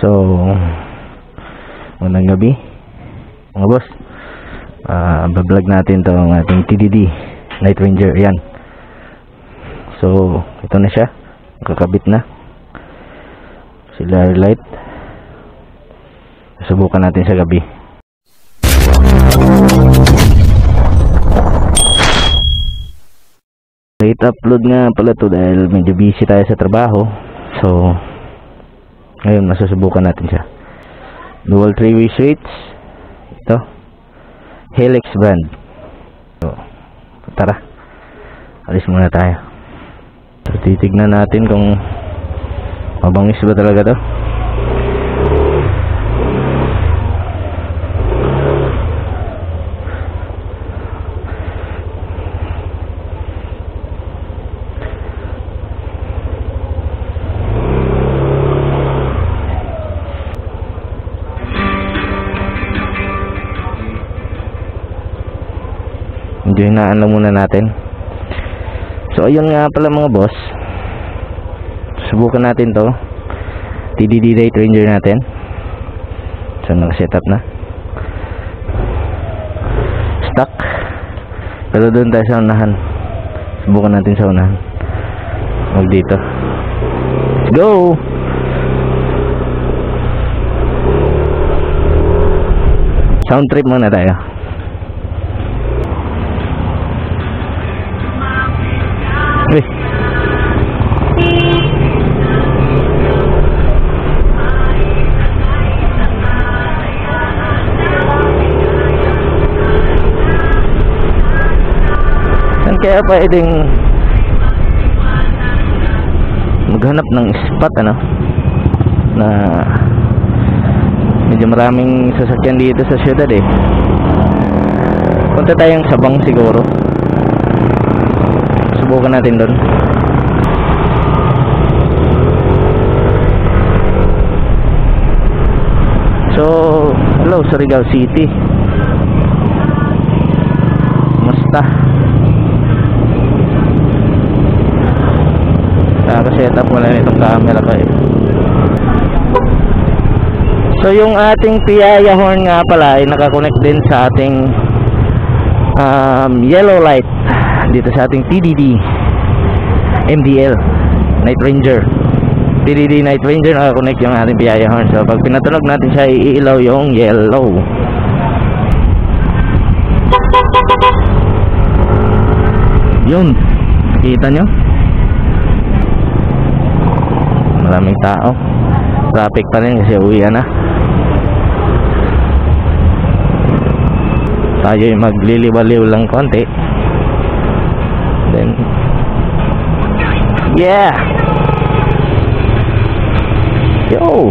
So, unang gabi mga boss, bablog natin itong ating TDD Night Ranger. Yan. So, ito na siya, kakabit na auxiliary light. Subukan natin sa gabi. Late upload nga pala to dahil medyo busy tayo sa trabaho. So, ngayon masusubukan natin siya. Dual 3-way switch. Ito Helix brand. So, tara, alis muna tayo. So, titignan natin kung mabangis ba talaga to. Medyo hinaan lang muna natin. So ayun nga pala mga boss, subukan natin to TDD Night Ranger natin. So naka-setup na, stock, pero doon tayo sa unahan. Subukan natin sa unahan. Mag dito. Let's go. Sound trip muna tayo. Kaya pwedeng maghanap ng spot na medyo maraming sasakyan dito sa syudad eh. Punta tayong Sabang siguro. Subukan natin doon. So, hello Surigao City. Musta? Naka-setup mo lang itong camera ko eh. So yung ating piyaya horn nga pala ay nakakonect din sa ating yellow light dito sa ating TDD MDL Night Ranger. TDD Night Ranger, nakakonect yung ating piyaya horn. So pag pinatunog natin siya, iilaw yung yellow. Yun, kita nyo? Maraming tao. Traffic pa rin kasi uwian na. Tayo yung magliliwaliw lang konti. Then yeah. Yo,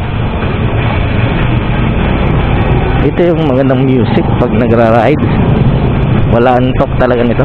ito yung magandang music pag nagra-ride. Wala antok talaga nito.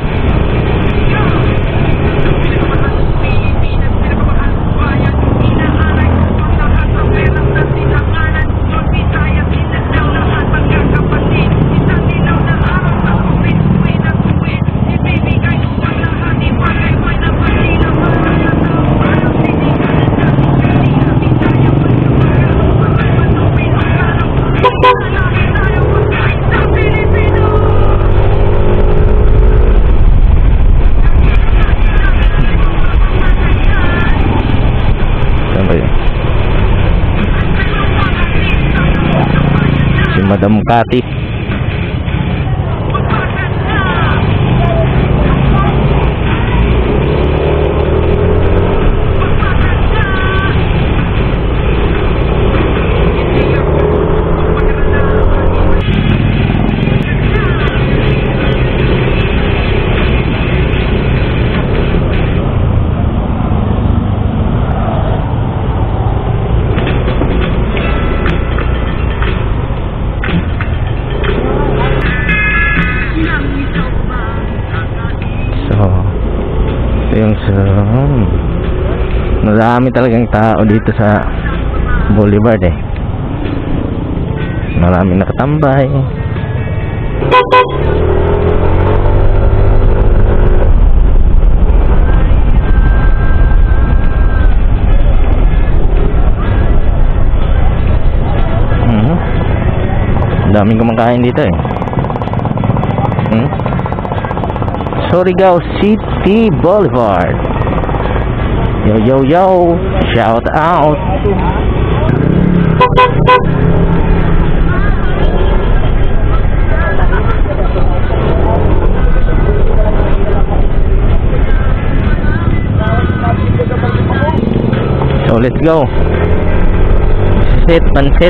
Madam Kati. Yung marami talagang tao dito sa Boulevard eh. Marami nakatambay. daming kumakain dito eh. Surigao City Boulevard. Yo yo yo, shout out. So let's go. Pansit.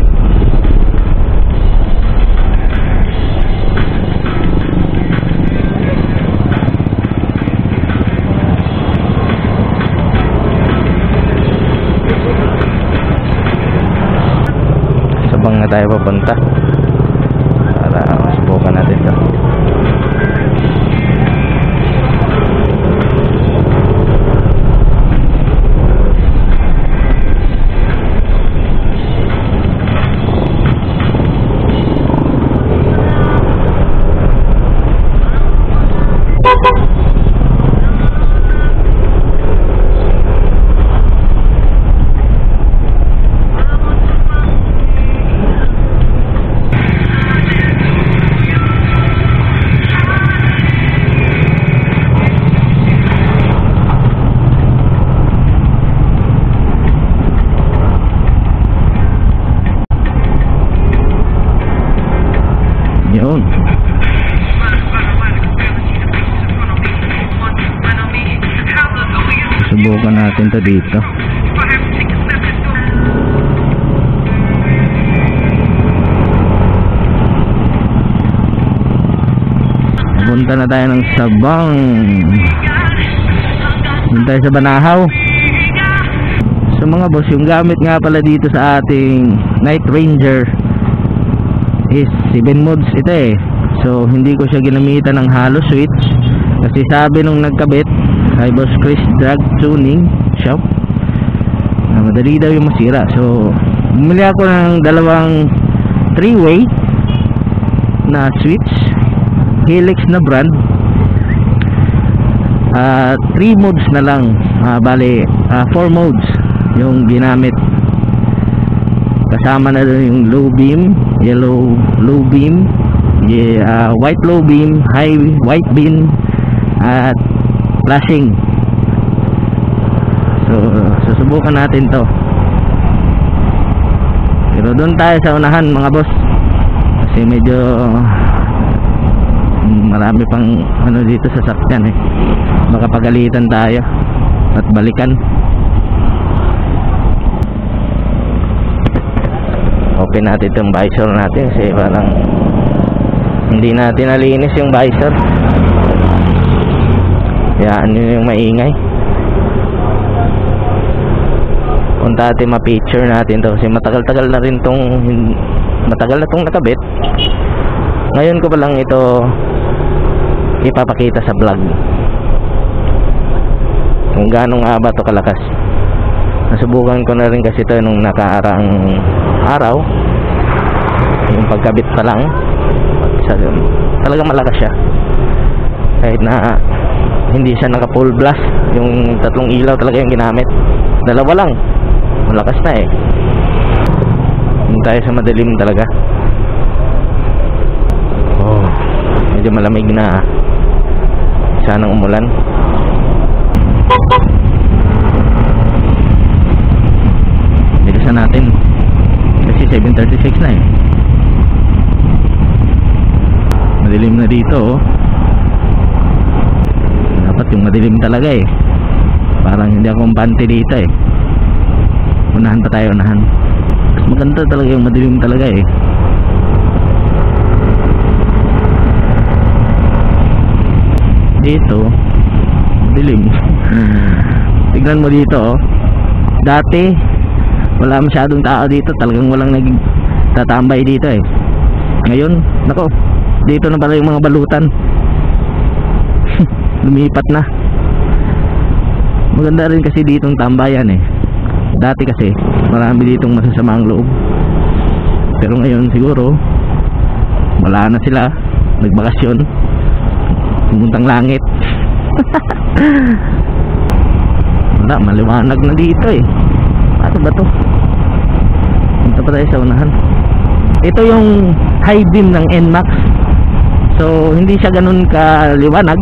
Sabang na tayo papunta para masubukan natin ito. Yun. Subukan natin to dito. Punta na tayo ng Sabang. Punta tayo sa Banahaw. So mga boss, yung gamit nga pala dito sa ating Night Ranger is 7 modes ito eh. So hindi ko siya ginamitan ng halo switch kasi sabi nung nagkabit kay Boss Chris Drag Tuning Shop na madali daw yung masira. So bumili ako ng dalawang 3-way na switch, Helix na brand. 3 modes na lang, bali 4 modes yung ginamit. Kasama na doon yung low beam, yellow low beam, white low beam, high white beam, at flashing. So susubukan natin to. Pero doon tayo sa unahan mga boss, kasi medyo marami pang ano dito sa sakyan eh. Baka pagalitan tayo at balikan. Open natin itong visor natin kasi parang hindi natin nalinis yung visor. Yan yun yung maingay. Punta natin ma-picture natin to kasi matagal-tagal na rin tong nakabit. Ngayon ko pa lang ito ipapakita sa vlog kung gaano nga ba ito kalakas. Nasubukan ko na rin kasi ito nung nakaaraang araw, yung pagkabit pa lang. Talagang malakas siya kahit na hindi siya naka full blast. Yung 3 ilaw talaga yung ginamit, 2 lang, malakas na eh. Hindi tayo sa madilim talaga. Oh, medyo malamig na, sanang umulan. Bilisan natin kasi 7:36 na eh. Madilim na dito oh. Dapat yung madilim talaga eh. Parang hindi ako kumpante dito eh. Unahan pa tayo, unahan. Mas maganda talaga yung madilim talaga eh. Dito dilim. Tignan mo dito oh. Dati wala masyadong tao dito, talagang walang nagtatambay dito eh. Ngayon, nako, dito na pala yung mga balutan. Lumipat na. Maganda rin kasi ditong tambayan eh. Dati kasi marami ditong masasamaang loob, pero ngayon siguro wala na sila, nagbakasyon, pumuntang langit. Wala, maliwanag na dito eh. Ano ba to? Punta pa tayo sa unahan. Ito yung high beam ng NMAX. So hindi siya ganun kaliwanag,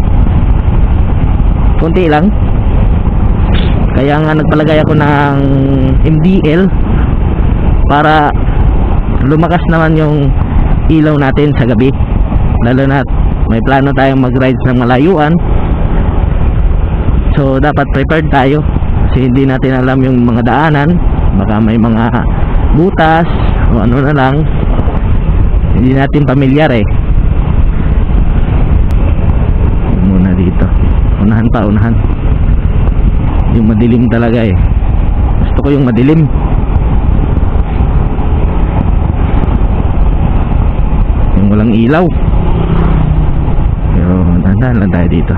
konti lang. Kaya nga nagpalagay ako ng MDL para lumakas naman yung ilaw natin sa gabi, lalo na may plano tayong mag-rides ng malayuan. So dapat prepared tayo kasi hindi natin alam yung mga daanan, baka may mga butas o ano na lang, hindi natin pamilyar eh. Muna dito, unahan pa, unahan yung madilim talaga eh. Gusto ko yung madilim. Yung walang ilaw. Pero dahan lang tayo dito.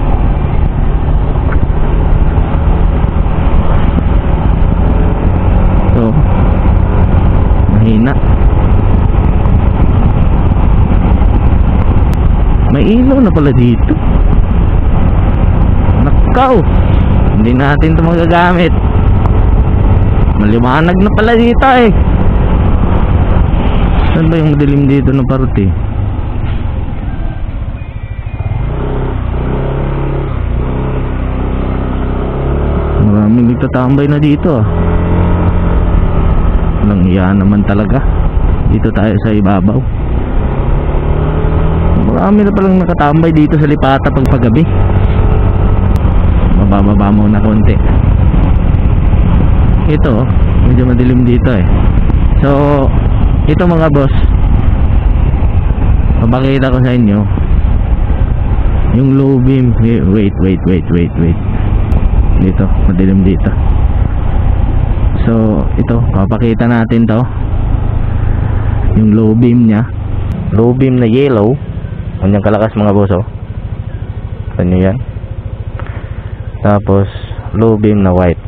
So mahina. May ilaw na pala dito. Nakaw, hindi natin ito magagamit. Maliwanag na pala dito eh. Saan ba yung madilim dito na parte? Maraming nagtatambay na dito ah. Walang iya naman talaga. Dito tayo sa ibabaw. Marami na palang nakatambay dito sa Lipata pag paggabi. Mababa muna konti. Ito medyo madilim dito eh. So ito mga boss, papakita ko sa inyo yung low beam. Wait dito, madilim dito. So ito, papakita natin to, yung low beam nya. Low beam na yellow, kanyang kalakas mga boss oh. Ano yan? Tapos low beam na white.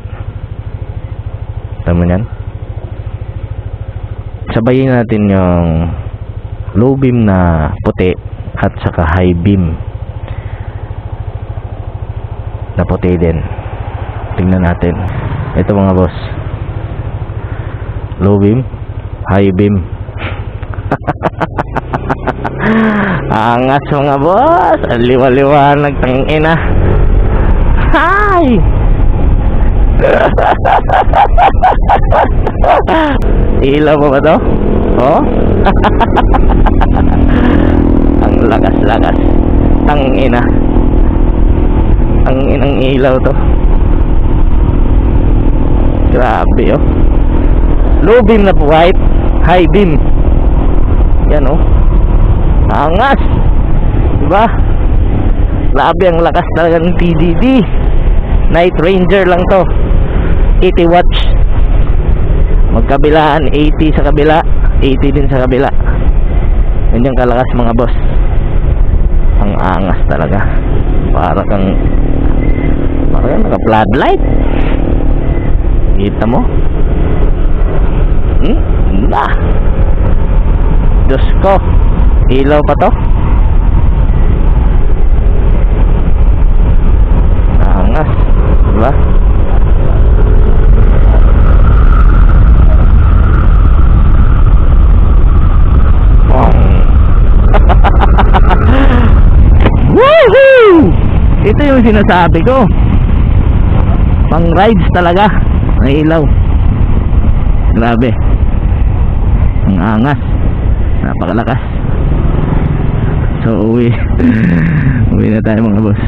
Tama yan? Sabayin natin yung low beam na puti at saka high beam na puti din. Tingnan natin. Ito mga boss, low beam, high beam. Angas mga boss, liwa-liwanag tangina. Hi! Ilaw mo ba to? Oh? Ang lakas-lakas. Tangina. Tanginang ilaw to. Grabe oh. Low beam na white, high beam. Yan oh. Angas. Diba? Grabe ang lakas talaga ng TDD. Night Ranger lang to. 80 watts. Magkabilaan, 80 sa kabila, 80 din sa kabila. Yan yung kalakas mga boss. Ang angas talaga. Para kang naka-floodlight. Kita mo? Nah. Diyos ko. Ilaw pa to. Angas. Diba? Woohoo! Ito yung sinasabi ko. Pang rides talaga. May ilaw. Grabe. Ang angas. Napakalakas. So uwi. Uwi na tayo mga boss.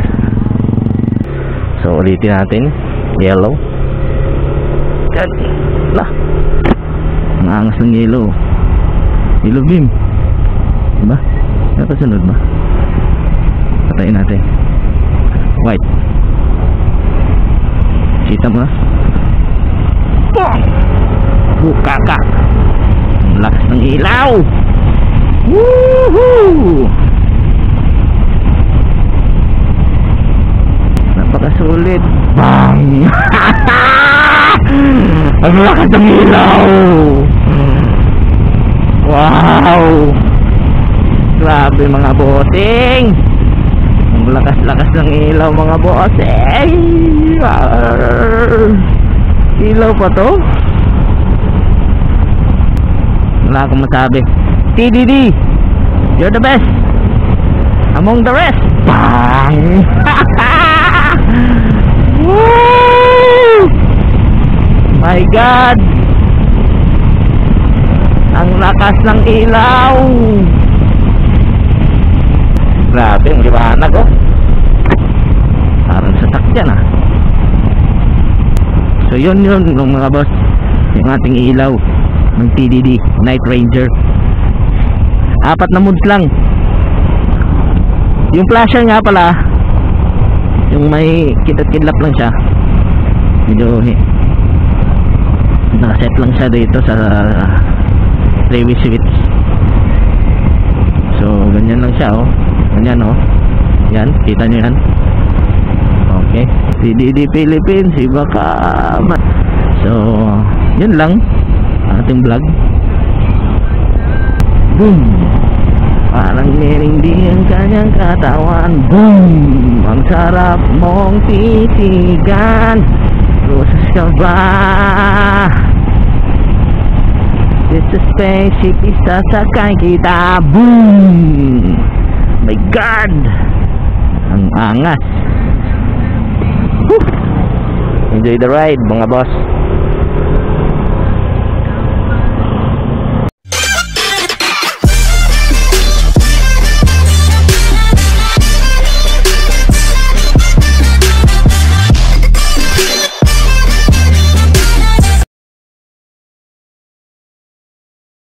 So ulitin natin. Yellow. Yan. Lah. Ang angas ng yellow. Yellow beam. Diba? Nakasunod ba? Patayin natin. White. Kita mo na? Buka ka. Lakas ng ilaw. Woohoo! Napakasulit. Bang! Ang lakas ng ilaw. Wow! Grabe mga bossing. Ang lakas-lakas ng ilaw mga bossing. Ilaw pa to? Wala akong masabi. TDD, you're the best among the rest. Bang! Woo! My God, ang lakas ng ilaw. Grabe ang liwanag, oh. Parang sa sakyan, ah. So yun mga boss, yung ating ilaw ng TDD Night Ranger. 4 na modes lang. Yung flasher nga pala, yung may kidlat-kidlap lang siya, medyo nakaset lang siya dito sa 3-way switch. So ganyan lang siya, oh. Ganyan, oh. Yan, kita nyo yan. Okay, TDD Philippines, iba ka. So yun lang ating vlog. Boom! Parang merindi ang kanyang katawan. Boom! Ang sarap mong titigan. Roses ka ba? This is spaceship, isasakay kita. Boom! My God! Ang angas. Woo! Enjoy the ride mga boss.